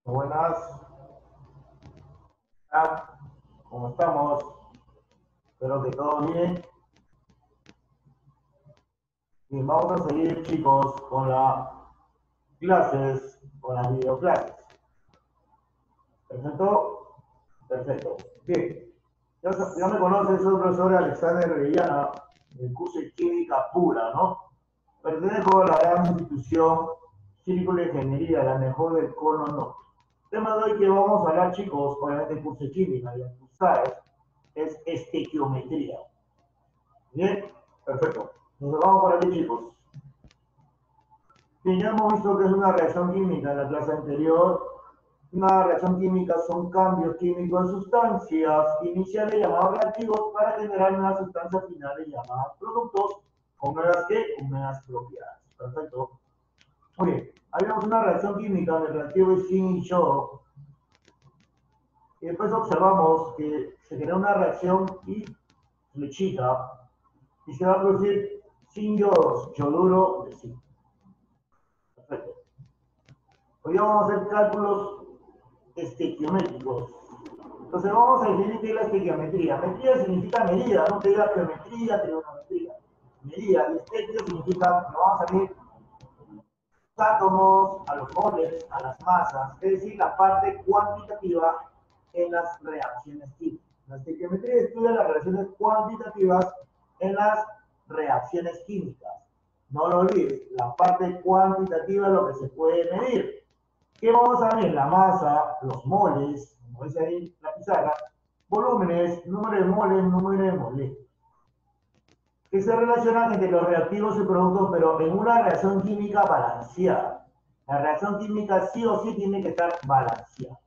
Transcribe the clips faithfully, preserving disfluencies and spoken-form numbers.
Buenas, ah, ¿cómo estamos? Espero que todo bien. Y vamos a seguir, chicos, con las clases, con las videoclases. ¿Perfecto? Perfecto. Bien. Ya, ya me conoces, soy el profesor Alexander Rellana, del curso de Química Pura, ¿no? Pertenezco a la gran institución Círculo de Ingeniería, la mejor del cono norte. El tema de hoy que vamos a hablar, chicos, obviamente el curso de Química, ya tú sabes, es estequiometría. Bien, perfecto. Nos vamos por aquí, chicos. Bien, ya hemos visto que es una reacción química en la clase anterior. Una reacción química son cambios químicos en sustancias iniciales llamados reactivos para generar unas sustancias finales llamadas productos con nuevas que, con nuevas propiedades. Perfecto. Muy bien, habíamos una reacción química del reactivo Zinc y Shock. Y después observamos que se genera una reacción y flechita y se va a producir zinc yoduro de zinc. Perfecto. Hoy vamos a hacer cálculos estequiométricos. Entonces vamos a definir qué es la estequiometría. Metría significa medida, no te diga geometría, trigonometría. Medida, y estequio significa que vamos a medir los átomos, a los moles, a las masas, es decir, la parte cuantitativa en las reacciones químicas. La estequiometría estudia las relaciones cuantitativas en las reacciones químicas. No lo olvides, la parte cuantitativa es lo que se puede medir. ¿Qué vamos a ver? La masa, los moles, como dice ahí la pizarra, volúmenes, número de moles, número de moles, que se relacionan entre los reactivos y productos, pero en una reacción química balanceada. La reacción química sí o sí tiene que estar balanceada.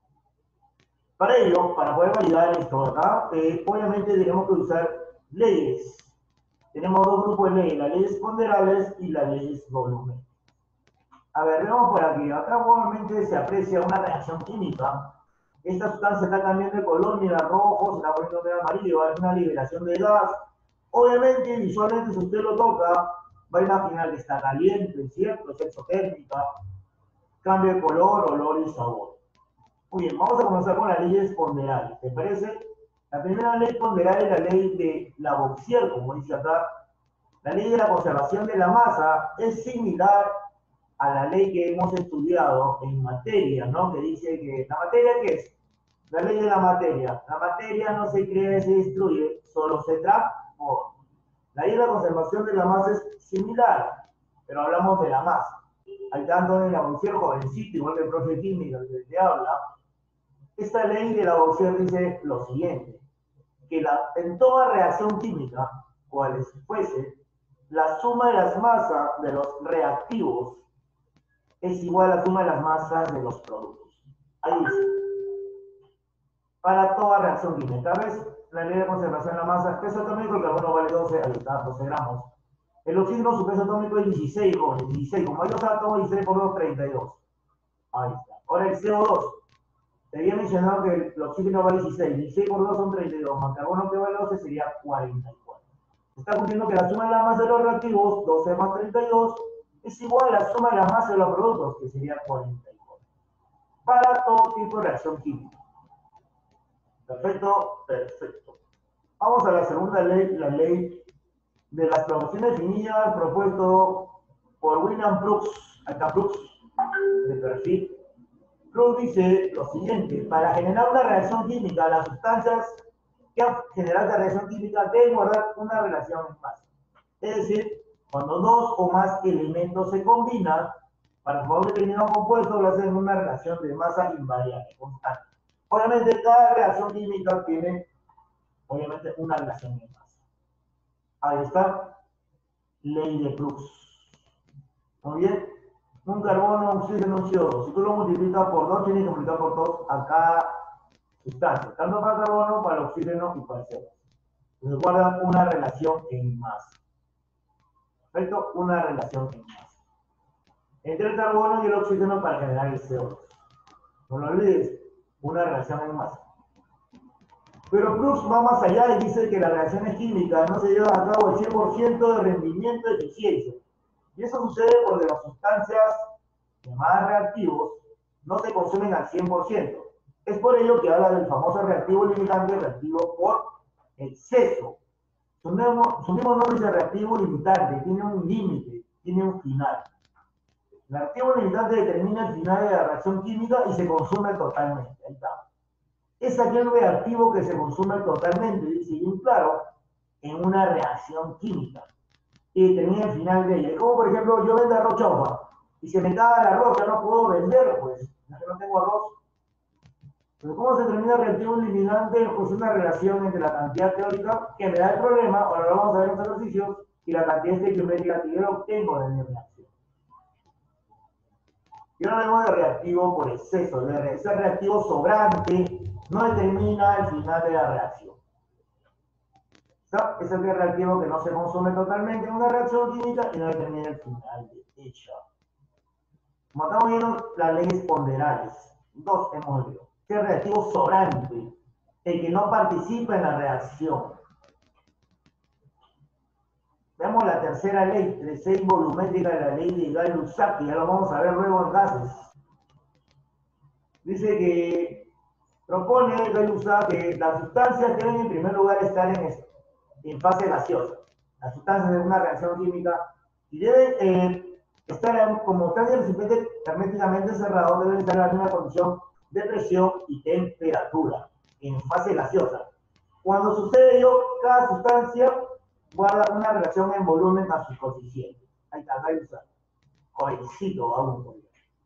Para ello, para poder validar esto acá, eh, obviamente tenemos que usar leyes. Tenemos dos grupos de leyes, las leyes ponderables y las leyes volumen. A ver, vemos por aquí. Acá probablemente se aprecia una reacción química. Esta sustancia está cambiando de color, mira, rojo, se está poniendo medio amarillo, hay una liberación de gas. Obviamente, visualmente, si usted lo toca, va a imaginar que está caliente, ¿cierto? Es exotérmica, cambio de color, olor y sabor. Muy bien, vamos a comenzar con las leyes ponderables. ¿Te parece? La primera ley ponderal es la ley de Lavoisier, como dice acá. La ley de la conservación de la masa es similar a la ley que hemos estudiado en materia, ¿no? Que dice que la materia, ¿qué es? La ley de la materia. La materia no se crea y se destruye, solo se transforma. La ley de la conservación de la masa es similar, pero hablamos de la masa. Hay tanto en Lavoisier, jovencito, igual que el profe de química que te habla. Esta ley de Lavoisier dice lo siguiente, que la, en toda reacción química, cual fuese, la suma de las masas de los reactivos es igual a la suma de las masas de los productos. Ahí dice. Para toda reacción química. ¿Ves? La ley de conservación de la masa, peso atómico, el carbono vale doce, ahí está, doce gramos. El oxígeno, su peso atómico es dieciséis, jóvenes, dieciséis. Como hay dos átomos, dieciséis por dos, treinta y dos. Ahí está. Ahora el C O dos. Te había mencionado que el oxígeno vale dieciséis. dieciséis por dos son treinta y dos. Más carbono que vale doce sería cuarenta y cuatro. Está cumpliendo que la suma de la masa de los reactivos, doce más treinta y dos, es igual a la suma de la masa de los productos, que sería cuarenta y cuatro. Para todo tipo de reacción química. Perfecto, perfecto. Vamos a la segunda ley, la ley de las proporciones definidas, propuesto por William Crookes, acá Crookes, de perfil. Crookes dice lo siguiente: para generar una reacción química, las sustancias que han generado esta reacción química deben guardar una relación en masa. Es decir, cuando dos o más elementos se combinan para formar un determinado compuesto, lo hacen en una relación de masa invariable, constante. Obviamente, cada reacción química tiene, obviamente, una relación en masa. Ahí está, ley de Crookes. Muy bien, un carbono, un oxígeno, un C O dos. Si tú lo multiplicas por dos, tienes que multiplicar por dos a cada sustancia, tanto para el carbono, para el oxígeno y para el C O dos. Entonces guardan una relación en masa. Perfecto, una relación en masa entre el carbono y el oxígeno para generar el C O dos. No lo olvides, una relación en masa. Pero Crookes va más allá y dice que las reacciones químicas no se llevan a cabo el cien por ciento de rendimiento de eficiencia. Y eso sucede porque las sustancias llamadas reactivos no se consumen al cien por ciento. Es por ello que habla del famoso reactivo limitante, reactivo por exceso. Su mismo, su mismo nombre dice reactivo limitante, tiene un límite, tiene un final. El reactivo limitante determina el final de la reacción química y se consume totalmente. Ahí está. Es aquel reactivo que se consume totalmente, dice bien claro, en una reacción química y determina el final de ella. Como por ejemplo, yo vendo arroz chaufa y se me cae el arroz, ya no puedo venderlo, pues, ya que no tengo arroz. Pero ¿cómo se termina el reactivo limitante? Pues una relación entre la cantidad teórica que me da el problema, ahora lo vamos a ver en los ejercicios, y la cantidad estequiométrica que yo obtengo de mi reacción. Y ahora hablamos de reactivo por exceso. Ese reactivo sobrante no determina el final de la reacción. ¿Está? Es el reactivo que no se consume totalmente en una reacción química y no determina el final de ella. Como estamos viendo, las leyes ponderales. Dos hemos visto. Este reactivo sobrante, el que no participa en la reacción. Veamos la tercera ley, ley volumétrica de la ley de Gay-Lussac, que ya lo vamos a ver luego en gases. Dice que propone Gay-Lussac que las sustancias deben en primer lugar estar en, en fase gaseosa. Las sustancias de una reacción química y deben eh, estar, como están en el recipiente herméticamente cerrado, deben estar en la misma condición de presión y temperatura, en fase gaseosa. Cuando sucede ello, cada sustancia guarda una relación en volumen a su coeficiente. Ahí está, ahí está. Jovencito, vamos por ello.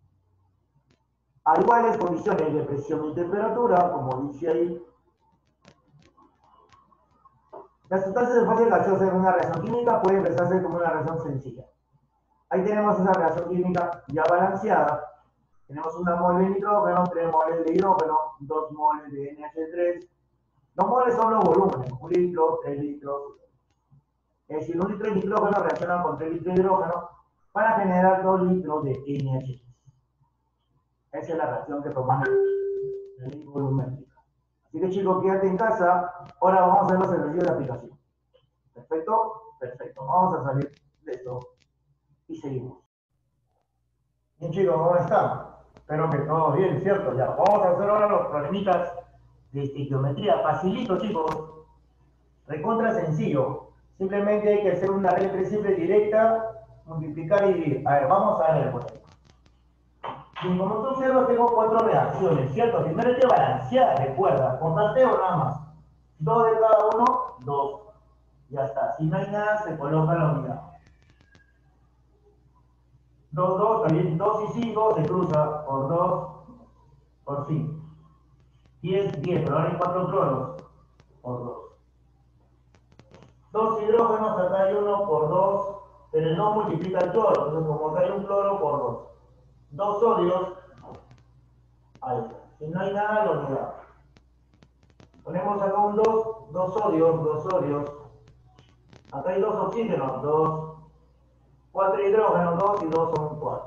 A iguales condiciones de presión y temperatura, como dice ahí, las sustancias de fase gaseosa en una reacción química pueden expresarse como una reacción sencilla. Ahí tenemos esa reacción química ya balanceada. Tenemos una mole de nitrógeno, tres moles de hidrógeno, dos moles de N H tres. Los moles son los volúmenes, un litro, tres litros. Es decir, un litro de nitrógeno reacciona con tres litros de hidrógeno para generar dos litros de N H tres. Esa es la reacción que propone la ley volumétrica. Así que chicos, quédate en casa. Ahora vamos a hacer los ejercicios de aplicación. ¿Perfecto? Perfecto. Vamos a salir de esto y seguimos. Bien chicos, ¿cómo están? Espero que todo bien, ¿cierto? Ya, vamos a hacer ahora los problemitas de estequiometría. Facilito chicos. Recontra sencillo. Simplemente hay que hacer una regla tres simple directa, multiplicar y dividir. A ver, vamos a ver por ahí. Bien, como tú observas, tengo cuatro reacciones, ¿cierto? Primero hay que balancear, recuerda, por tanteo nada más. Dos de cada uno, dos. Ya está. Si no hay nada, se coloca la unidad. dos, dos, también dos y cinco se cruza por dos, por cinco. diez, diez, pero ahora hay cuatro cloros, por dos. Dos hidrógenos, acá hay uno por dos, pero no multiplica el cloro, entonces como acá hay un cloro por dos. Dos sodios, ahí está. Si no hay nada, lo unidad. Ponemos acá un dos, dos sodios, dos sodios. Acá hay dos oxígenos, dos. Cuatro hidrógenos, dos y dos son cuatro.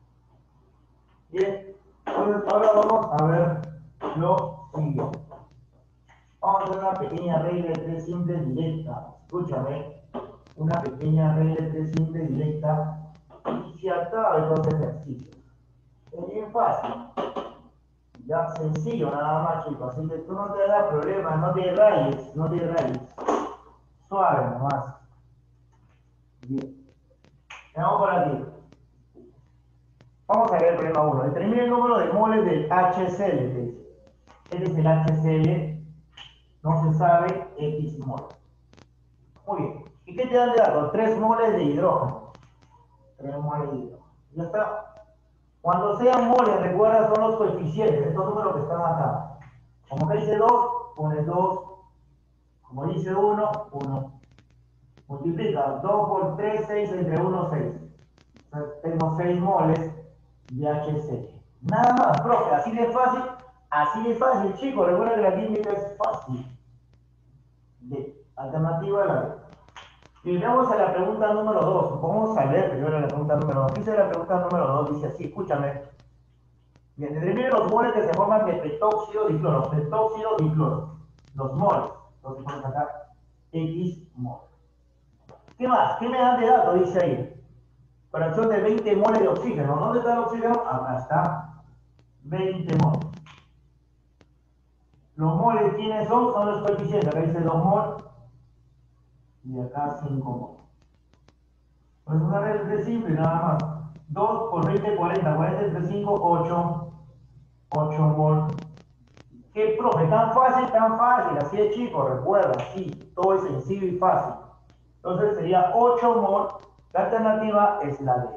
Bien, entonces ahora vamos a ver lo siguiente. Vamos a hacer una pequeña regla de tres simple directa. Escúchame, una pequeña regla de tres simple directa. Y se acaba de los ejercicios. Es bien fácil. Ya sencillo nada más chicos. Así que tú no te hagas problemas, no te rayes, no te rayes. Suave nomás. Bien. Vamos por aquí. Vamos a ver el problema uno. Determina el número de moles del H C L. Este es el H C L. No se sabe X mol. Muy bien. ¿Y qué te dan de datos? tres moles de hidrógeno. tres moles de hidrógeno. Ya está. Cuando sean moles, recuerda, son los coeficientes, estos números que están acá. Como que dice dos, pones dos. Como dice uno, uno. Multiplica dos por tres, seis, entre uno, seis. Entonces tengo seis moles de H C L. Nada más, profe, así de fácil, así de fácil, chicos. Recuerda que la química es fácil. D. Alternativa a la D. Y vamos a la pregunta número dos. Vamos a ver primero la pregunta número dos. Dice la pregunta número dos, dice así, escúchame. Bien, determine los moles que se forman de petóxido dicloro. Petóxido dicloro. Los moles. Entonces vamos acá X mol. ¿Qué más? ¿Qué me dan de dato? Dice ahí. Fracción de veinte moles de oxígeno. ¿Dónde está el oxígeno? Acá está. veinte moles. Los moles, ¿quiénes son? Son los coeficientes. Acá dice dos moles y acá cinco moles. Pues una regla simple, nada más. dos por veinte, cuarenta. cuarenta entre cinco, ocho. ocho moles. ¿Qué, profe? Tan fácil, tan fácil. Así de chico, recuerda, sí. Todo es sencillo y fácil. Entonces sería ocho moles. La alternativa es la D.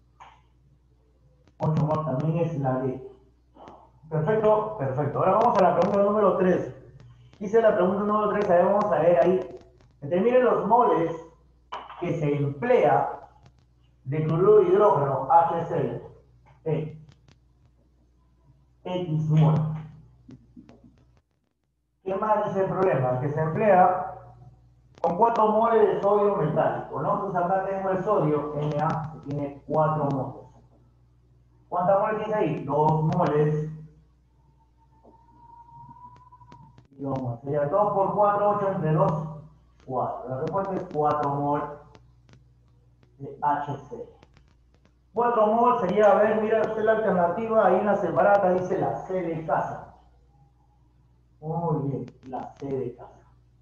ocho moles también es la D. Perfecto, perfecto. Ahora vamos a la pregunta número tres. Dice la pregunta número tres, ahí vamos a leer ahí. Determine los moles que se emplea de cloruro de hidrógeno H C l. E. X mol. ¿Qué más es el problema? Que se emplea con cuatro moles de sodio metálico, ¿no? Entonces acá tenemos el sodio, Na, que tiene cuatro moles. ¿Cuántas moles tiene ahí? dos moles. Y vamos, sería dos por cuatro, ocho entre dos, cuatro. La respuesta es cuatro moles de H C l. cuatro moles sería, a ver, mira usted la alternativa, ahí en la separata dice la C de casa. Muy bien, la C de casa.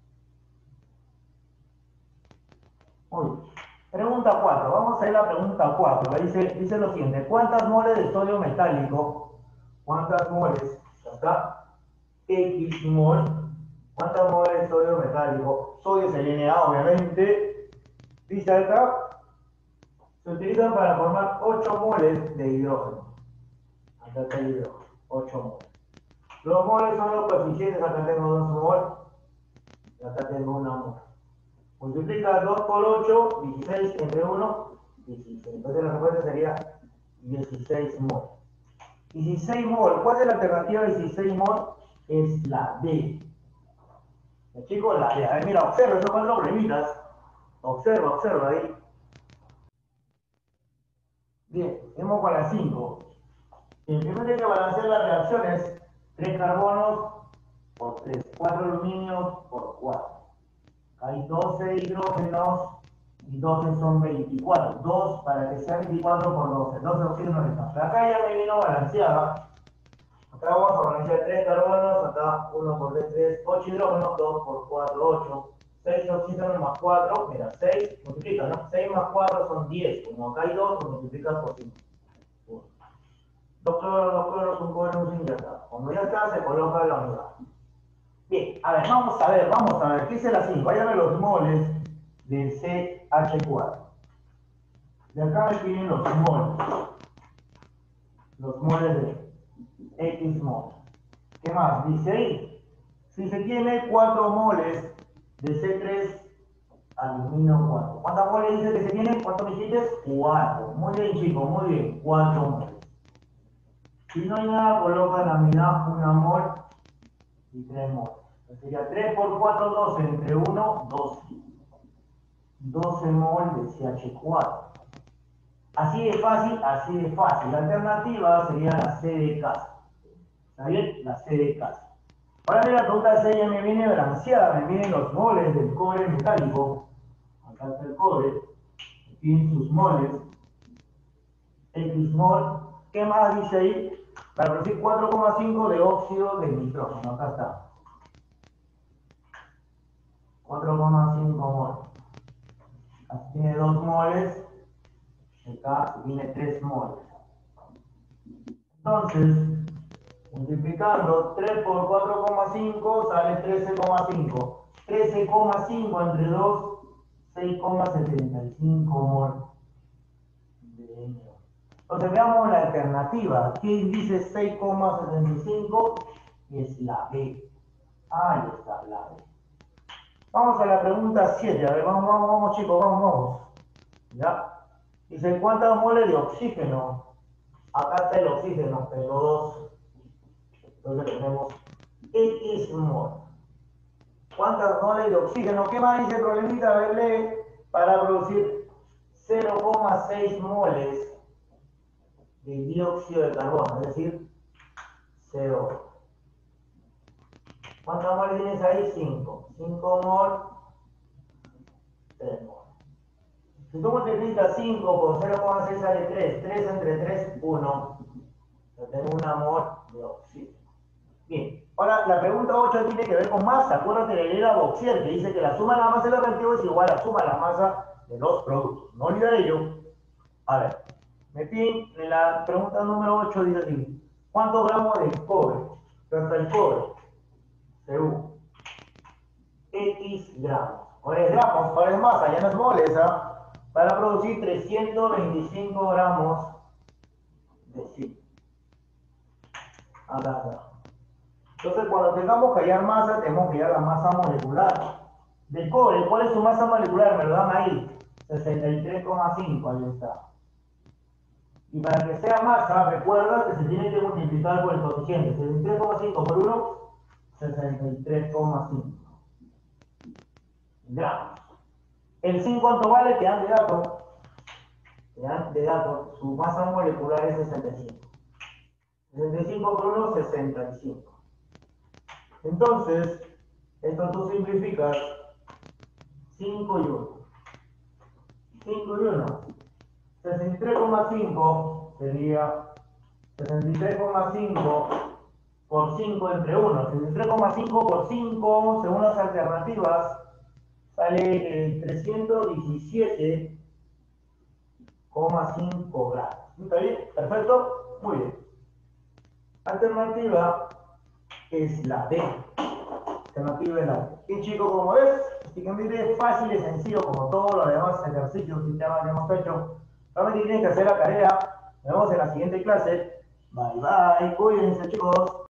Muy bien. Pregunta cuatro, vamos a ir a la pregunta cuatro. Dice, dice lo siguiente, ¿cuántas moles de sodio metálico? ¿Cuántas moles? Acá, X mol. ¿Cuántas moles de sodio metálico? Sodio es el Na, obviamente. Dice acá, se utilizan para formar ocho moles de hidrógeno. Acá está el hidrógeno, ocho moles. Los moles son los coeficientes, acá tengo dos moles, y acá tengo una mol. Multiplica dos por ocho, dieciséis entre uno, dieciséis. Entonces la respuesta sería dieciséis mol. dieciséis mol, ¿cuál es la alternativa de dieciséis mol? Es la D. Chicos, la D. A ver, mira, observa, esos cuatro problemitas. Observa, observa ahí. Bien, vamos con la cinco. El primero hay que balancear las reacciones. tres carbonos por tres, cuatro aluminios por cuatro. Hay doce hidrógenos y doce son veinticuatro. dos para que sea veinticuatro por doce. doce oxígenos están. Acá ya me vino balanceada. Acá vamos a balancear tres carbonos, acá uno por tres, tres, ocho hidrógenos, dos por cuatro, ocho. seis oxígenos más cuatro, mira, seis multiplica, ¿no? seis más cuatro son diez. Como acá hay dos, lo multiplicas por cinco. dos cloros, dos cloros, un cloro, un zinc, ya está. Cuando ya está, se coloca la unidad. Bien, a ver, vamos a ver, vamos a ver. ¿Qué dice la cinco? Váyame los moles del C H cuatro. De acá me piden los moles. Los moles de X mol. ¿Qué más? Dice ahí. Si se tiene cuatro moles de C tres aluminio cuatro. ¿Cuántas moles dice que se tiene? ¿Cuántos dijiste? cuatro. Muy bien, chicos, muy bien. cuatro moles. Si no hay nada, colocan la mitad una mol y tres moles. Sería tres por cuatro, doce, entre uno, doce. doce mol de C H cuatro. Así de fácil, así de fácil. La alternativa sería la C de casa. ¿Está bien? La C de casa. Ahora mira, la pregunta seis ya me viene balanceada, me vienen los moles del cobre metálico. Acá está el cobre. Tienen sus moles. X mol. ¿Qué más dice ahí? Para producir cuatro coma cinco de óxido de nitrógeno. Acá está. cuatro coma cinco moles. Aquí tiene dos moles. Acá tiene tres moles. Entonces, multiplicando tres por cuatro coma cinco sale trece coma cinco. trece coma cinco entre dos, seis coma setenta y cinco mol de N O. Entonces veamos la alternativa. Aquí dice seis coma setenta y cinco y es la B. Ahí está la B. Vamos a la pregunta siete. A ver, vamos, vamos, vamos chicos, vamos, vamos. ¿Ya? Dice, ¿cuántos moles de oxígeno? Acá está el oxígeno, tengo dos. Entonces tenemos X mol. ¿Cuántas moles de oxígeno? ¿Qué más dice el problemita? A ver, lee. Para producir cero coma seis moles de dióxido de carbono, es decir, cero. ¿Cuántas moles tienes ahí? cinco. cinco mol, tres mol. Si tú multiplicas cinco por cero coma seis sale tres. tres entre tres, uno. Tengo una mol de oxígeno. Bien, ahora la pregunta ocho tiene que ver con masa. Acuérdate de leer a Boxier, que dice que la suma de la masa del reactivo es igual a la suma de la masa de los productos. No olvides ello. A ver, me piden en la pregunta número ocho, dice así: ¿cuántos gramos de cobre? Entonces el cobre, según X gramos. Ahora es gramos, ahora es masa, ya no es moles, ¿ah? Para producir trescientos veinticinco gramos de zinc. Acá, acá. Entonces, cuando tengamos que hallar masa, tenemos que hallar la masa molecular del cobre. ¿Cuál es su masa molecular? Me lo dan ahí, sesenta y tres coma cinco, ahí está. Y para que sea masa, recuerda que se tiene que multiplicar por el coeficiente. sesenta y tres coma cinco por uno, sesenta y tres coma cinco gramos. ¿El zinc cuánto vale? Te dan de dato. Te dan de dato. Su masa molecular es sesenta y cinco. sesenta y cinco por uno, sesenta y cinco. Entonces, esto tú simplificas cinco y uno. cinco y uno. sesenta y tres coma cinco sería sesenta y tres coma cinco por cinco entre uno. sesenta y tres coma cinco por cinco, según las alternativas, sale el trescientos diecisiete coma cinco gramos. ¿Está bien? Perfecto. Muy bien. Alternativa es la D. Alternativa es la D. Y chicos, como ves, así que mire, es fácil y sencillo como todos los demás ejercicios y temas que hemos hecho. Solamente tienes que hacer la tarea. Nos vemos en la siguiente clase. Bye bye. Cuídense, chicos.